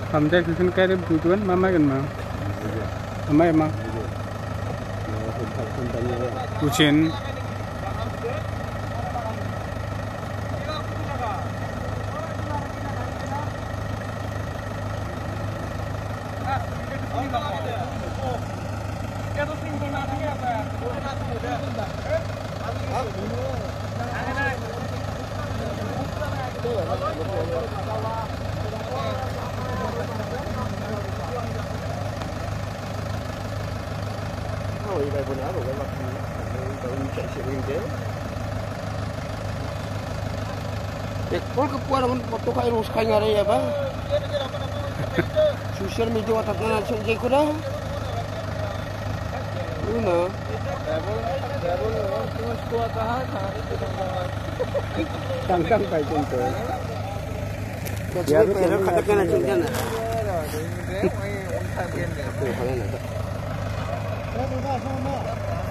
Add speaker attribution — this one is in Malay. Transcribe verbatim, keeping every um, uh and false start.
Speaker 1: Hamzah kusun kaya butuan mama kan mau. Mama emang. Ujian.
Speaker 2: Hồi đây quần áo của cái mặt tôi chạy xe kinh tế. Ekor kepuanan foto kayak rus kayak ngare ya bang. Sosial media wataknya langsung jadi kuda. Una. Tangkang baik itu. Biar biar katakan langsung jana. Tuh, kalian ada.